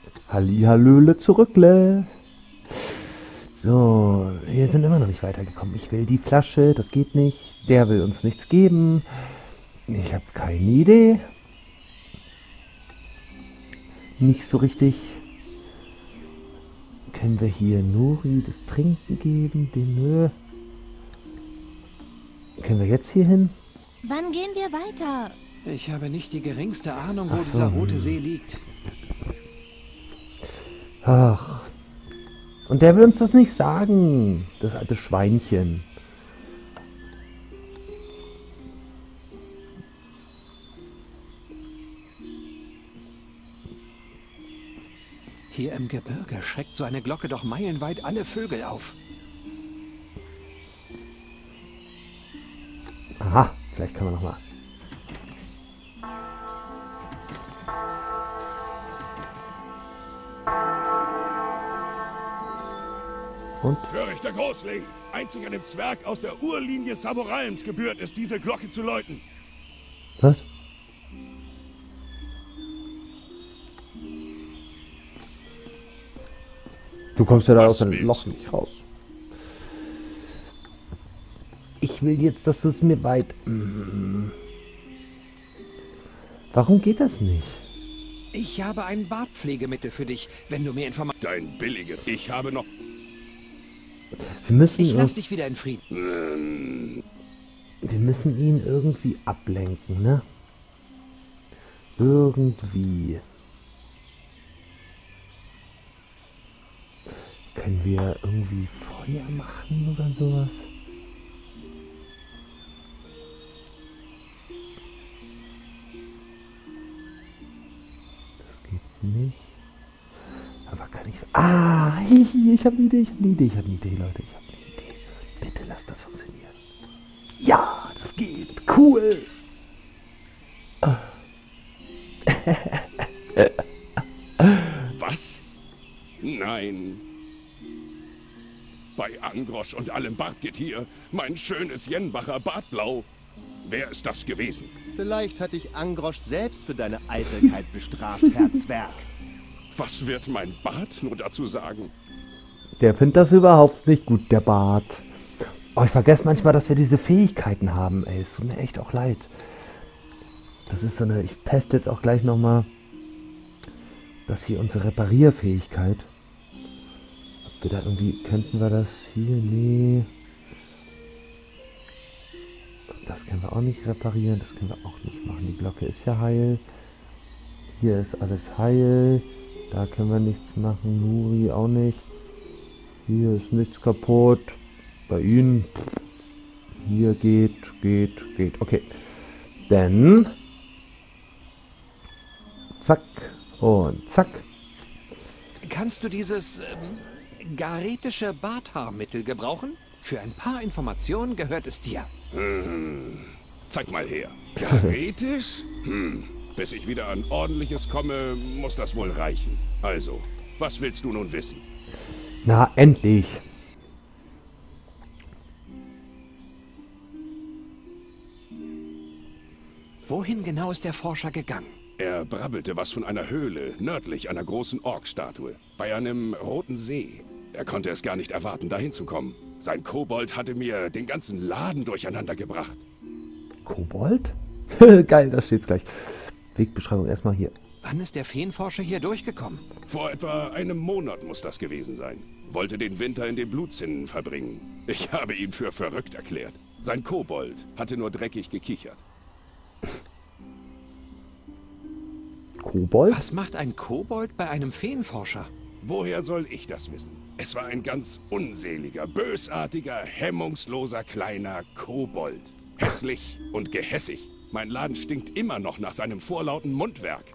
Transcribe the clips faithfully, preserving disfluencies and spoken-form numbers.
Hallihallöle zurückle. So, wir sind immer noch nicht weitergekommen. Ich will die Flasche, das geht nicht. Der will uns nichts geben. Ich habe keine Idee. Nicht so richtig. Können wir hier Nuri das Trinken geben? Den nö. Können wir jetzt hier hin? Wann gehen wir weiter? Ich habe nicht die geringste Ahnung, wo Ach so. dieser rote See liegt. Ach. Und der will uns das nicht sagen. Das alte Schweinchen. Hier im Gebirge schreckt so eine Glocke doch meilenweit alle Vögel auf. Aha, vielleicht können wir noch mal. Und? Törichter Großling, einzig einem Zwerg aus der Urlinie Samoralms gebührt es, diese Glocke zu läuten. Was? Du kommst ja da aus dem Loch nicht raus. Ich will jetzt, dass es mir weit... Warum geht das nicht? Ich habe ein Bartpflegemittel für dich, wenn du mir Informationen... Dein billiger. Ich habe noch... Wir müssen, Ich lass ir- dich wieder in Frieden. wir müssen ihn irgendwie ablenken, ne? Irgendwie. Können wir irgendwie Feuer machen oder sowas? Das geht nicht. Aber kann ich... Ah, ich habe eine Idee, ich habe eine Idee, ich habe eine Idee, Leute. Ich habe eine Idee. Bitte lasst das funktionieren. Ja, das geht. Cool. Was? Nein. Bei Angrosch und allem Bartgetier, mein schönes Jenbacher Bartblau. Wer ist das gewesen? Vielleicht hat dich Angrosch selbst für deine Eitelkeit bestraft, Herr Zwerg. Was wird mein Bart nur dazu sagen? Der findet das überhaupt nicht gut, der Bart. Oh, ich vergesse manchmal, dass wir diese Fähigkeiten haben, ey. Es tut mir echt auch leid. Das ist so eine... Ich teste jetzt auch gleich nochmal... Das hier unsere Reparierfähigkeit. Ob wir da irgendwie... Könnten wir das hier? Nee. Das können wir auch nicht reparieren. Das können wir auch nicht machen. Die Glocke ist ja heil. Hier ist alles heil. Da können wir nichts machen. Nuri auch nicht. Hier ist nichts kaputt. Bei Ihnen. Hier geht, geht, geht. Okay. Dann. Zack. Und zack. Kannst du dieses ähm, garetische Barthaarmittel gebrauchen? Für ein paar Informationen gehört es dir. Hm. Zeig mal her. Garetisch? Hm. Bis ich wieder an Ordentliches komme, muss das wohl reichen. Also, was willst du nun wissen? Na, endlich. Wohin genau ist der Forscher gegangen? Er brabbelte was von einer Höhle, nördlich einer großen Orkstatue, bei einem roten See. Er konnte es gar nicht erwarten, dahin zu kommen. Sein Kobold hatte mir den ganzen Laden durcheinander gebracht. Kobold? Geil, da steht's gleich. Wegbeschreibung erstmal hier. Wann ist der Feenforscher hier durchgekommen? Vor etwa einem Monat muss das gewesen sein. Wollte den Winter in den Blutzinnen verbringen. Ich habe ihn für verrückt erklärt. Sein Kobold hatte nur dreckig gekichert. Kobold? Was macht ein Kobold bei einem Feenforscher? Woher soll ich das wissen? Es war ein ganz unseliger, bösartiger, hemmungsloser kleiner Kobold. Hässlich und gehässig. Mein Laden stinkt immer noch nach seinem vorlauten Mundwerk.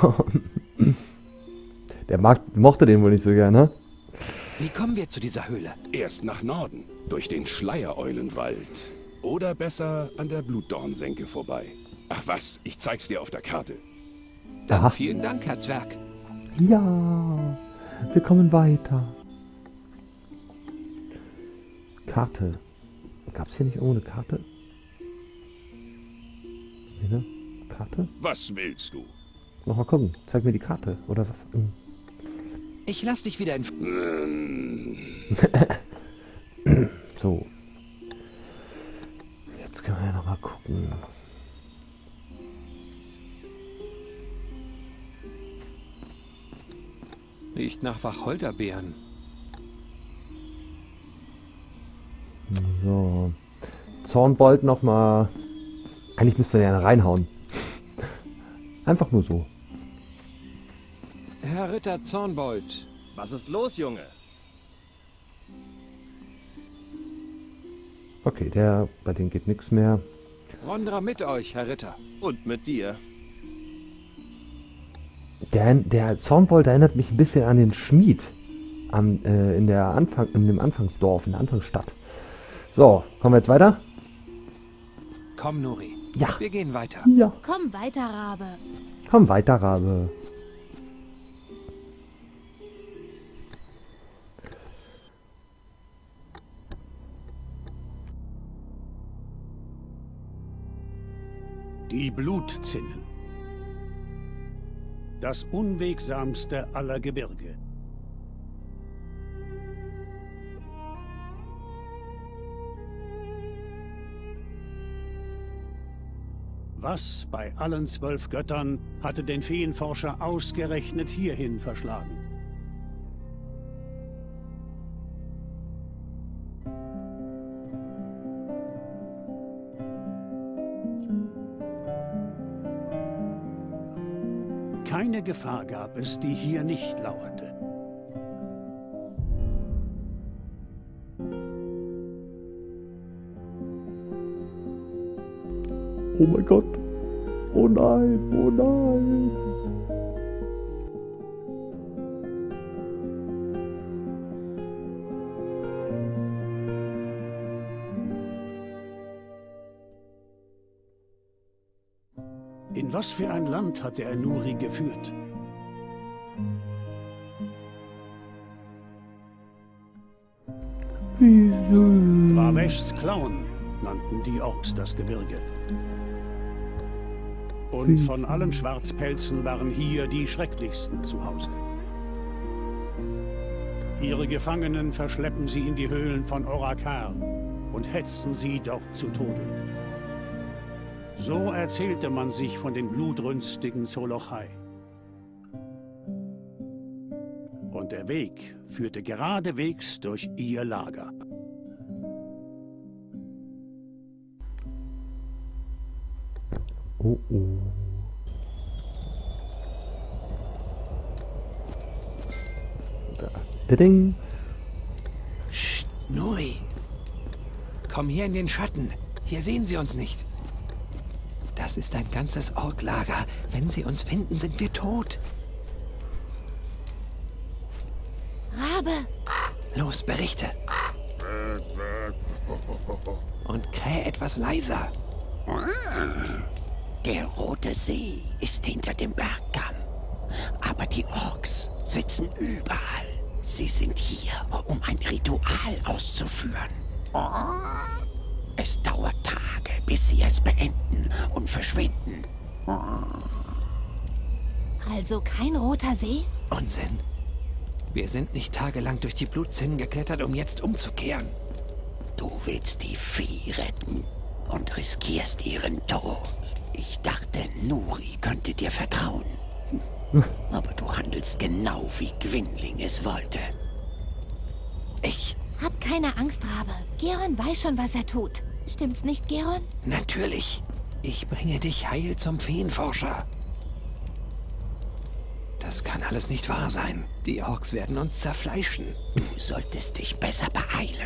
Der mag, mochte den wohl nicht so gerne. Wie kommen wir zu dieser Höhle? Erst nach Norden, durch den Schleiereulenwald. Oder besser an der Blutdornsenke vorbei. Ach was, ich zeig's dir auf der Karte. Dann Aha. vielen Dank, Herr Zwerg. Ja, wir kommen weiter. Karte. Gab's hier nicht irgendwo eine Karte? Nee, ne? Karte? Was willst du? Nochmal gucken. Zeig mir die Karte. Oder was? Hm. Ich lass dich wieder in... So. Jetzt können wir ja noch mal gucken. Riecht nach Wacholderbeeren. So. Zornbold noch mal. Eigentlich müsste er ja reinhauen. Einfach nur so. Herr Ritter Zornbold. Was ist los, Junge? Okay, der, bei dem geht nichts mehr. Rondra mit euch, Herr Ritter. Und mit dir. Der, der Zornbold erinnert mich ein bisschen an den Schmied am, äh, in, der Anfang, in dem Anfangsdorf, in der Anfangsstadt. So, kommen wir jetzt weiter? Komm, Nuri. Ja. Wir gehen weiter. Ja. Komm weiter, Rabe. Komm weiter, Rabe. Die Blutzinnen. Das unwegsamste aller Gebirge. Was bei allen zwölf Göttern hatte den Feenforscher ausgerechnet hierhin verschlagen? Keine Gefahr gab es, die hier nicht lauerte. Oh mein Gott. Oh nein, oh nein. In was für ein Land hatte er Nuri geführt? Wie süß. Raveshs Klauen nannten die Orks das Gebirge. Und von allen Schwarzpelzen waren hier die schrecklichsten zu Hause. Ihre Gefangenen verschleppen sie in die Höhlen von Orakar und hetzen sie dort zu Tode. So erzählte man sich von den blutrünstigen Zolochai. Und der Weg führte geradewegs durch ihr Lager. Oh oh. Da. Ding. Psst, Nuri. Komm hier in den Schatten. Hier sehen sie uns nicht. Das ist ein ganzes Orklager. Wenn sie uns finden, sind wir tot. Rabe. Los, berichte. Und kräh etwas leiser. Der Rote See ist hinter dem Bergkamm. Aber die Orks sitzen überall. Sie sind hier, um ein Ritual auszuführen. Es dauert Tage, bis sie es beenden und verschwinden. Also kein roter See? Unsinn. Wir sind nicht tagelang durch die Blutzinnen geklettert, um jetzt umzukehren. Du willst die Fee retten und riskierst ihren Tod. Ich dachte, Nuri könnte dir vertrauen. Aber du handelst genau, wie Gwynling es wollte. Ich? Hab keine Angst, Rabe. Geron weiß schon, was er tut. Stimmt's nicht, Geron? Natürlich. Ich bringe dich heil zum Feenforscher. Das kann alles nicht wahr sein. Die Orks werden uns zerfleischen. Du solltest dich besser beeilen.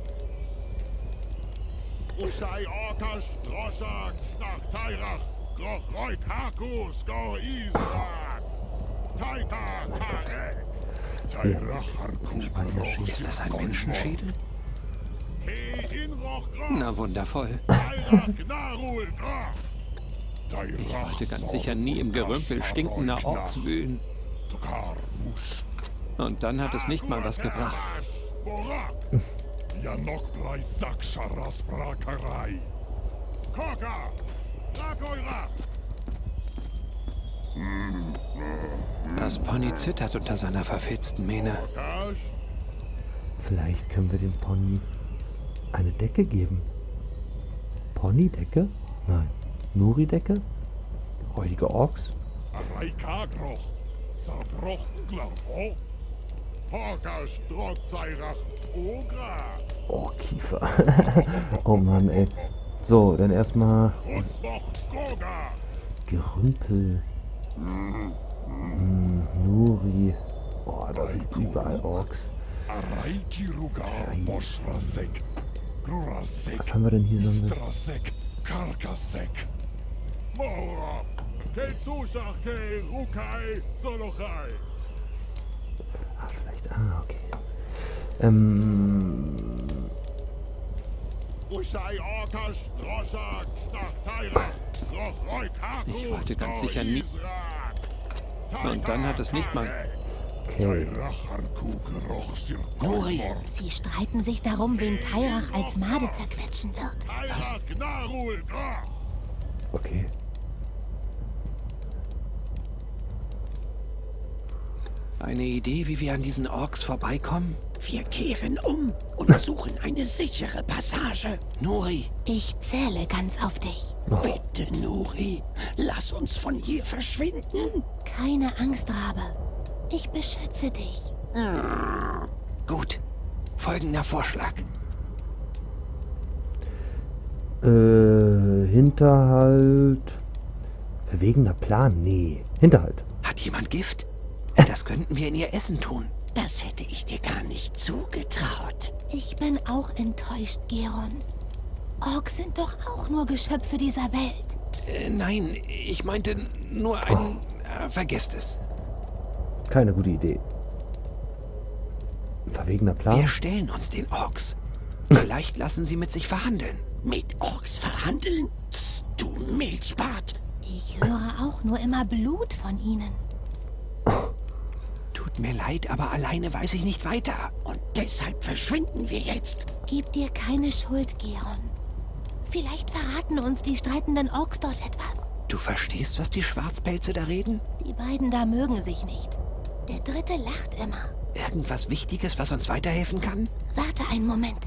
Usai Orkas, Drossak, Snachtairach, Grochroik Hakus, Gor Israk, Taita Karek, Tairach Harkuk, Ist das ein Menschenschädel? He Inroch Groch, Na wundervoll. Tairach Narul Groch, Ich wollte ganz sicher nie im Gerümpel stinkender Orks wühlen. Tokar Musch, Und dann hat es nicht mal was gebracht. Borak, Yanok Preisak Sharas Brakarai, Koka, Rakoira. Das Pony zittert unter seiner verfilzten Mähne. Vielleicht können wir dem Pony eine Decke geben. Ponydecke? Nein. Nuri-Decke? Räudige Orks? Raikagroch, zerbrochen Glavo, Horka Strotzeirach, Ogra, Oh, Kiefer. Oh Mann, ey. So, dann erstmal Rutzwoch Goga, Gerümpel. Hm, Nuri. Oh, da sind überall Orks. Araiki Rugar, Mosrasek, Grurasek, Was haben wir denn hier so? Istrasek, Karkasek, Mora, Kelzushach, Kel, Rukai, Solochai. Ah, vielleicht. Ah, okay. Ähm. Ushai Orkash, Droshak, Stachtairach, Rochroik, Haku, Ich wollte ganz sicher nie- Und dann hat es nicht mal... Okay. Nuri! Sie streiten sich darum, wen Tairach als Made zerquetschen wird. Was? Okay. Eine Idee, wie wir an diesen Orks vorbeikommen? Wir kehren um und suchen eine sichere Passage. Nuri! Ich zähle ganz auf dich. Bitte, Nuri, lass uns von hier verschwinden. Keine Angst, Rabe. Ich beschütze dich. Gut. Folgender Vorschlag. Äh, Hinterhalt. Verwegener Plan? Nee. Hinterhalt. Hat jemand Gift? Das könnten wir in ihr Essen tun. Das hätte ich dir gar nicht zugetraut. Ich bin auch enttäuscht, Geron. Orks sind doch auch nur Geschöpfe dieser Welt. Äh, nein, ich meinte nur ein... Äh, vergesst es. Keine gute Idee. Verwegener Plan? Wir stellen uns den Orks. Vielleicht lassen sie mit sich verhandeln. Mit Orks verhandeln? Psst, du Milchbart. Ich höre auch nur immer Blut von ihnen. Tut mir leid, aber alleine weiß ich nicht weiter. Und deshalb verschwinden wir jetzt. Gib dir keine Schuld, Geron. Vielleicht verraten uns die streitenden Orks dort etwas. Du verstehst, was die Schwarzpelze da reden? Die beiden da mögen sich nicht. Der Dritte lacht immer. Irgendwas Wichtiges, was uns weiterhelfen kann? Warte einen Moment.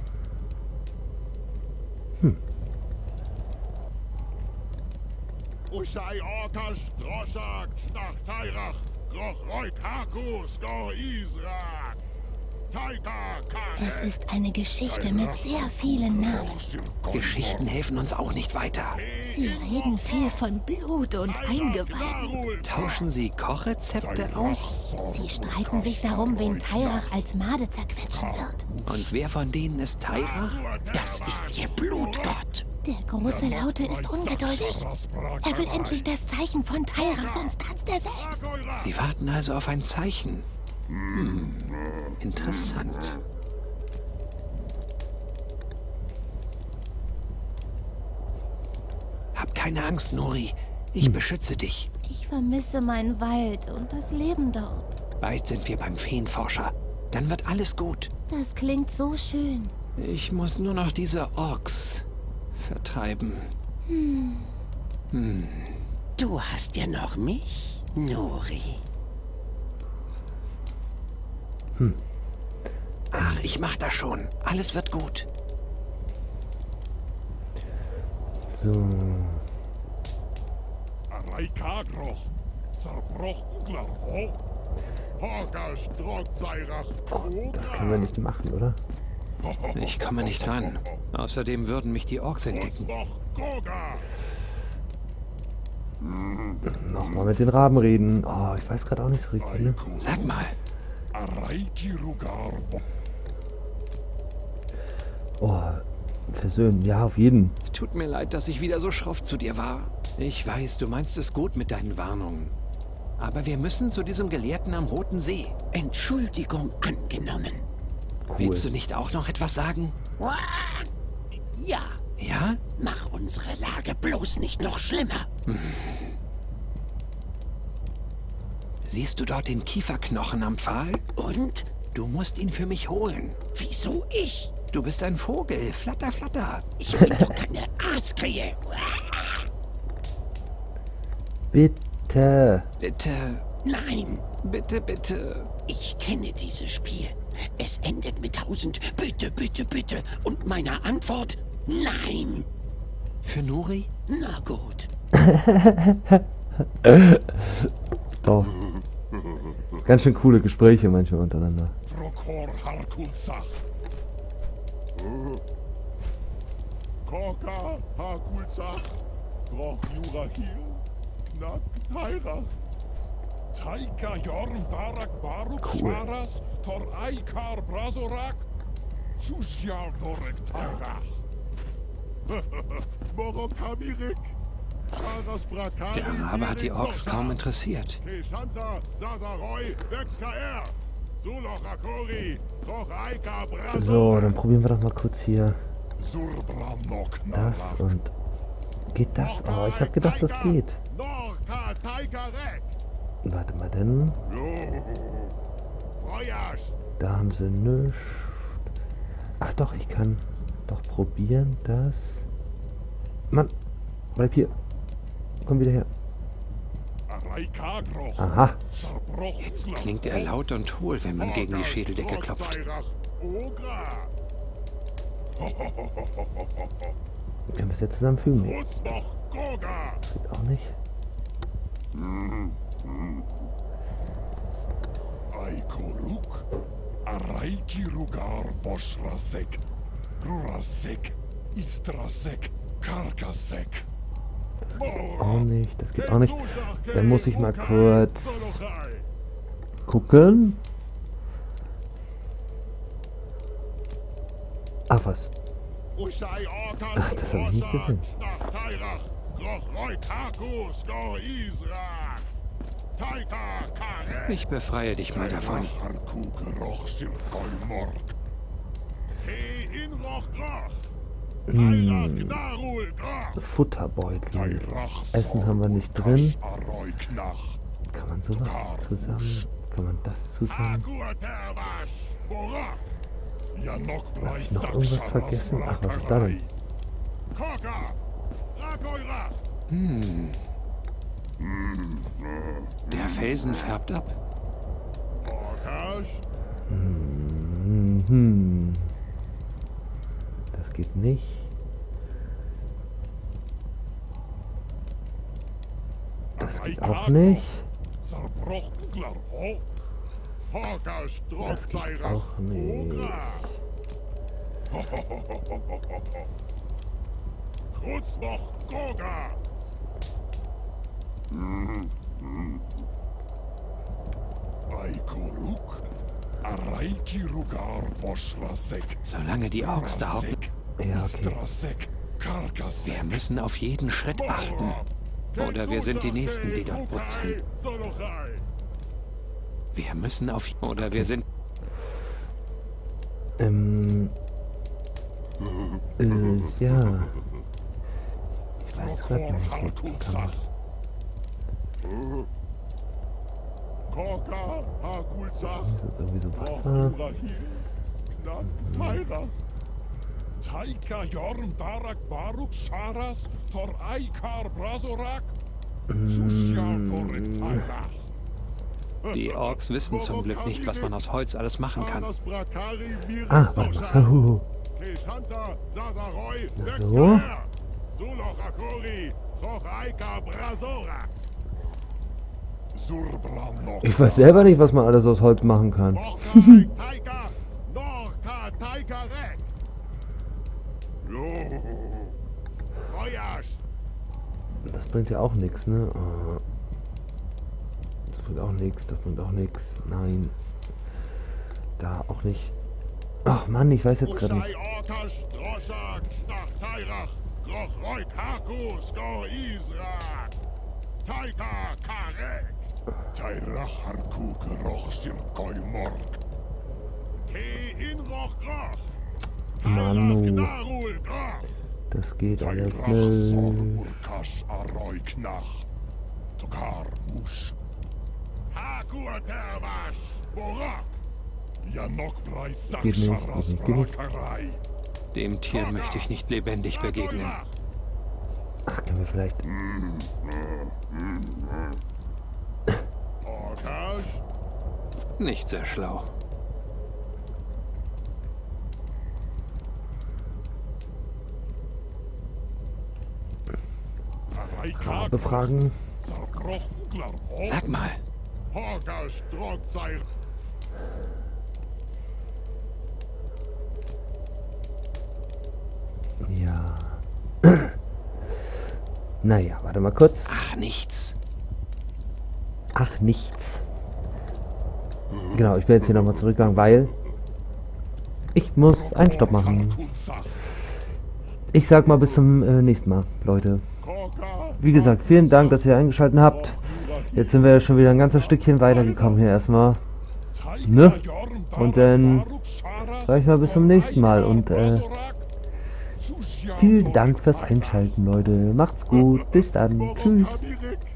Ushai Orkash, Droshak, Stachtairach, Rochroik, Haku, Skor, Israk, Taika, Kane. Es ist eine Geschichte mit sehr vielen Namen. Geschichten helfen uns auch nicht weiter. Sie reden viel von Blut und Eingeweiden. Tauschen sie Kochrezepte aus? Sie streiten sich darum, wen Tairach als Made zerquetschen wird. Und wer von denen ist Tairach? Das ist ihr Blutgott. Der große Laute ist ungeduldig. Er will endlich das Zeichen von Tairach, sonst tanzt er selbst. Sie warten also auf ein Zeichen. Hm, interessant. Hab keine Angst, Nuri. Ich beschütze dich. Ich vermisse meinen Wald und das Leben dort. Bald sind wir beim Feenforscher. Dann wird alles gut. Das klingt so schön. Ich muss nur noch diese Orks vertreiben. Du hast ja noch mich, Nuri. Ach, ich mach das schon. Alles wird gut. So. Raikagroch, zerbrochen Glavo, Horka Strotzeirach, Das können wir nicht machen, oder? Ich komme nicht ran. Außerdem würden mich die Orks entdecken. Rutzwoch Goga, Nochmal mit den Raben reden. Oh, ich weiß gerade auch nicht so richtig, ne? Sag mal, Araiki Rugar, Oh, versöhnen. Ja, auf jeden. tut mir leid, dass ich wieder so schroff zu dir war. Ich weiß, du meinst es gut mit deinen Warnungen. Aber wir müssen zu diesem Gelehrten am Roten See. Entschuldigung angenommen. Cool. Willst du nicht auch noch etwas sagen? Ja, Ja? mach unsere Lage bloß nicht noch schlimmer. Siehst du dort den Kieferknochen am Pfahl? Und? Du musst ihn für mich holen. Wieso ich? Du bist ein Vogel. Flatter, flatter. Ich bin doch keine Aaskrähe. Bitte. Bitte. Nein. Bitte, bitte. Ich kenne dieses Spiel. Es endet mit tausend Bitte, bitte, bitte. Und meiner Antwort, nein. Für Nuri? Na gut. Doch. Ganz schön coole Gespräche manchmal untereinander. Prokor Harkulzach. Korka Harkulzach. Broch Jurahil. Knack Tairach. Taika Jorm Darak Baruk Sharas. Tor Aikar Brazorak. Zusjar Dorek Tairach. Morok Hamirik. Der Araber hat die Orks kaum interessiert. So, dann probieren wir doch mal kurz hier das und... Geht das? Oh, ich habe gedacht, das geht. Warte mal, denn... Da haben sie nichts. Ach doch, ich kann doch probieren, das... Mann, bleib hier. Komm wieder her. Aha. Jetzt klingt er laut und hohl, wenn man gegen die Schädeldecke klopft. Können wir es jetzt zusammenfügen? Nee. Das geht auch nicht. Aikoruk, Araikirugar Bosrasek, Rurasek, Istrasek, Karkasek. Das geht auch nicht, das geht auch nicht. Dann muss ich mal kurz gucken. Ach was. Ach, das habe ich nicht gesehen. Ich befreie dich mal davon. Hm. Futterbeutel. Essen haben wir nicht drin. Kann man sowas zusammen? Kann man das zusammen? Hab ich noch irgendwas vergessen? Ach, was ist da denn? Hm. Der Felsen färbt ab. Hm, hm. Das geht nicht. Das geht auch nicht. Das geht auch nicht. Solange die Orks da hocken. Ja, okay. Wir müssen auf jeden Schritt achten. Oder wir sind die Nächsten, die dort brutzeln. Wir müssen auf... Oder wir sind... Ähm... Äh, ja... Ich weiß gerade nicht, wo kann man... Hier ist sowieso Wasser. Taika Jorm Darak Baruk Sharas Tor Aikar Brazorak. Die Orks wissen zum Glück nicht, was man aus Holz alles machen kann. Ah, warte mal. Uh. So. Ich weiß selber nicht, was man alles aus Holz machen kann. Das bringt ja auch nichts, ne? Das bringt auch nichts, das bringt auch nichts. Nein. Da auch nicht. Ach Mann, ich weiß jetzt gerade nicht. Manu. Das geht alles schnell. Geht nicht, geht nicht, geht nicht. Dem Tier möchte ich nicht lebendig begegnen. Ach, können wir vielleicht... Nicht sehr schlau. Befragen. Sag mal. Ja. Naja, warte mal kurz. Ach, nichts. Ach, nichts. Genau, ich bin jetzt hier nochmal zurückgegangen, weil ich muss einen Stopp machen. Ich sag mal bis zum äh, nächsten Mal, Leute. Wie gesagt, vielen Dank, dass ihr eingeschaltet habt. Jetzt sind wir ja schon wieder ein ganzes Stückchen weitergekommen hier erstmal. Ne? Und dann sag ich mal bis zum nächsten Mal. Und äh, vielen Dank fürs Einschalten, Leute. Macht's gut. Bis dann. Tschüss.